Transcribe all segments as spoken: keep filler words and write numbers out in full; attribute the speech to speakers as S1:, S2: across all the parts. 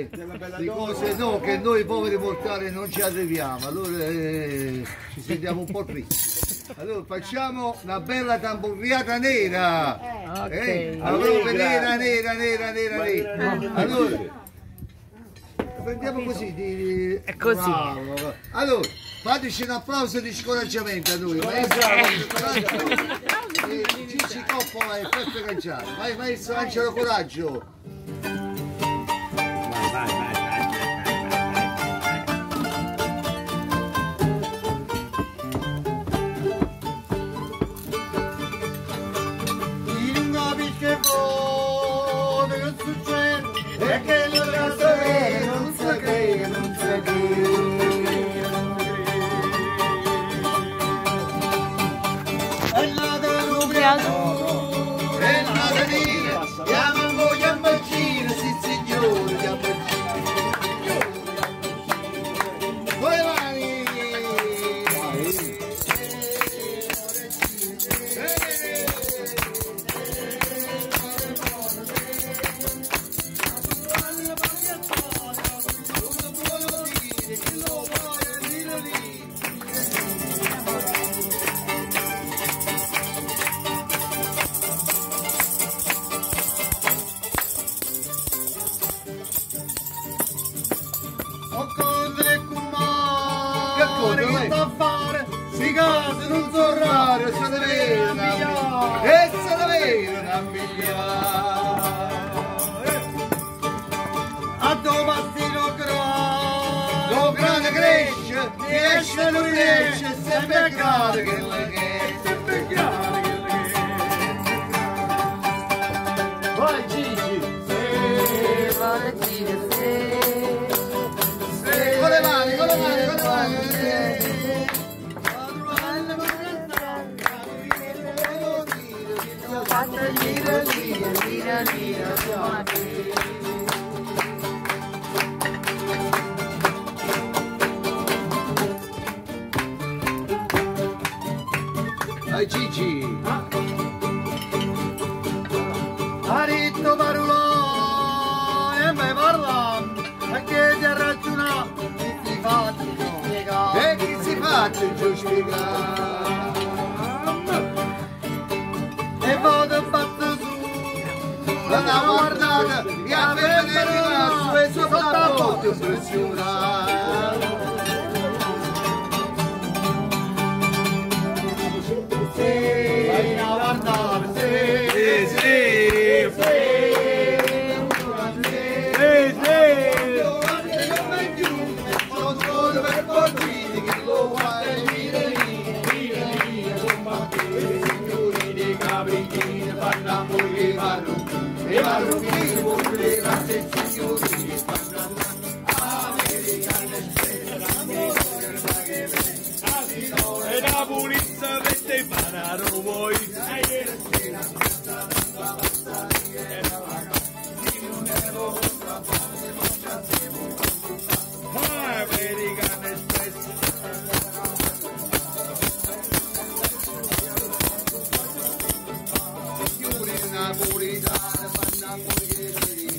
S1: di, di cose no, che noi poveri mortali non ci arriviamo, allora eh, ci sentiamo un po' tristi. Allora facciamo una bella tamburriata nera, eh, okay. Ma proprio nera, nera, nera, nera, nera. Allora, prendiamo così, di, di...
S2: è così.
S1: Bravo. Allora, fateci un applauso di scoraggiamento a noi, maestro Gigi Coppola e Peppe Canciano. Vai maestro Angelo Coraggio.
S3: Vai, vai, vai.
S1: E che non la sapere, non sa che, non sa che. E la delubria tu, e la delira, chiama un po' Giambaccino, sì signore, Giambaccino. Poi mani! Non so raro, se ne vede una e se ne vede una migliore. A Tomastino grande, lo grande cresce, riesce non riesce, sempre grande che le che, sempre grande che le che. Vai Gigi!
S2: Se vuole dire se,
S1: se, con le mani, con le mani, con le mani, se.
S2: Lira, lira, lira, lira,
S1: Dai Gigi! Aritto parolò e me parla, perché ti ha ragionato, chi si fa giustificare, e chi si fa giustificare. E vado fatto su, una guardata, e a vedere rimasto e soprattutto impressionato. Sì, vai a guardare, sì, sì, sì, sì, sì, io guardo come giù, sono solo per portini che lo guarda mira lì, mira lì, combattere, signori dei caprichini, fanno morire i marrucchini, i marrucchini, morire i razze, signori, fanno americane,
S3: E la pulizia mette panaro voi. American Express.
S1: Signori napolitane, fanno morire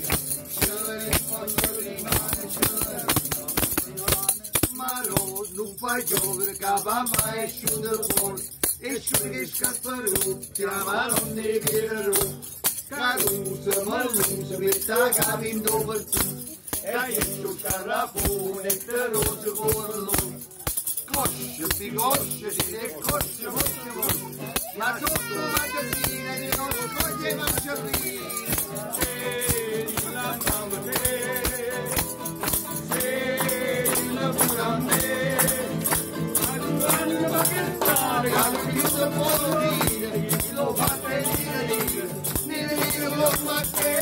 S1: ma no, non fai giovere, capa mai sciuto fuori, e sciuto che scapparò, chiama non ne vierò, caruso, malluso, metta capito per tu, e hai il carrafone, e te roso con lui, cosce, si cosce, si ne cosce, cosce, cosce, ma sotto la magazzina di non scoglie marciarine, e la mamma lo fate dire dire, dire dire lo fate.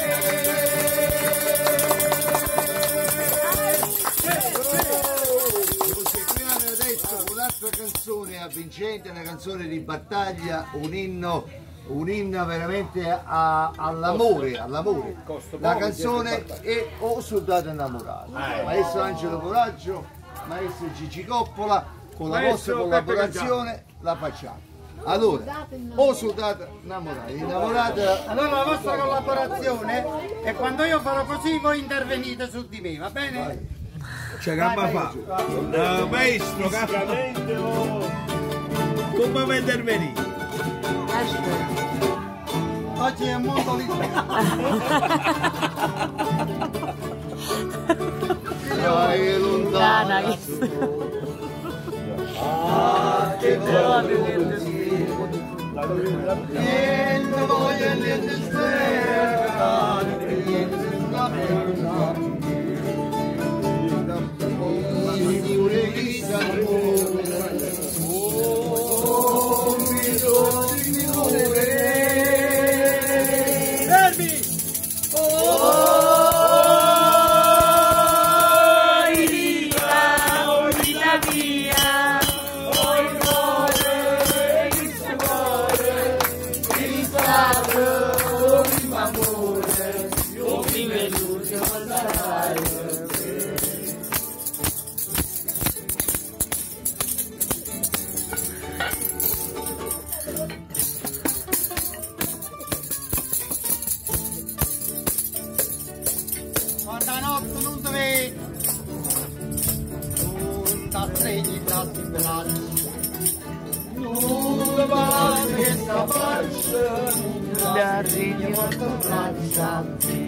S1: Proseguiamo adesso con un'altra canzone avvincente, una canzone di battaglia, un inno, un inno veramente all'amore, all'amore. La canzone è O soldato innamorato. Maestro Angelo Coraggio, maestro Gigi Coppola, con la vostra collaborazione la facciamo. Allora, o sudate innamorati, innamorati.
S4: Allora la vostra collaborazione è quando io farò così voi intervenite su di me, va bene?
S3: Cioè, che fa? Uh, maestro, che come mi intervenire?
S4: Oggi è molto libero.
S1: Dai, lontana. Ah, che bello. Niente voglia, niente spera, niente una pena. Signore chi s'amore, oh, mi do Signore.
S3: Fermi!
S1: Oh,
S4: Quando notte non ti vedi, non ti svegli tratti braccia, non ti va che sta faccia, non arrivi quanto braccia a te.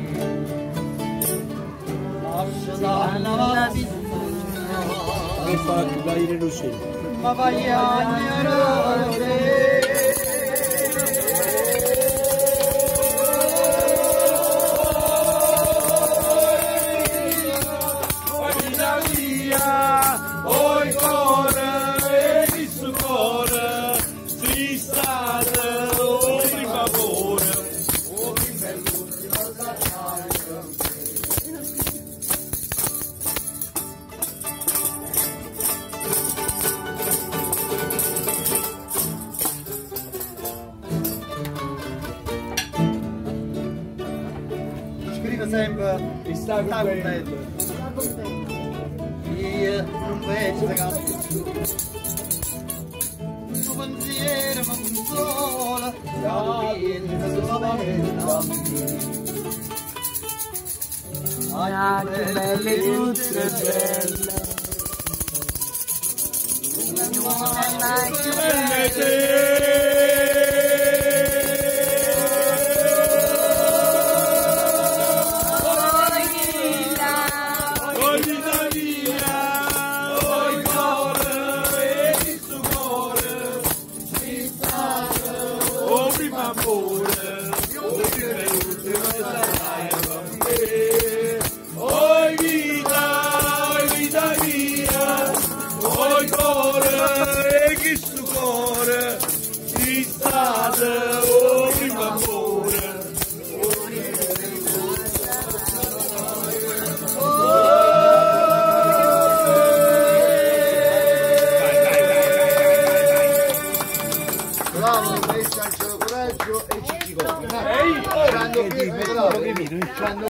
S4: Lascia dalla vita,
S3: Che fa che vai in Russia?
S4: ma vai a ignorare.
S3: Oi cuore, e il suo cuore, si sta oh per favore, oh che bello,
S4: Scrive sempre,
S3: mi sta
S4: contento. Io non vedo ragazzi, il tuo pensiero mi consola, la vita solamente a me.
S2: Ah, che belle tutte belle. Non è mai più belle.
S3: Oi vita, oi vita mia, oi cuore, e che sto cuore, si sta oh prima amore.
S1: Bravo, questo c'è il coraggio e ci dico.
S3: Ehi,
S1: C'hanno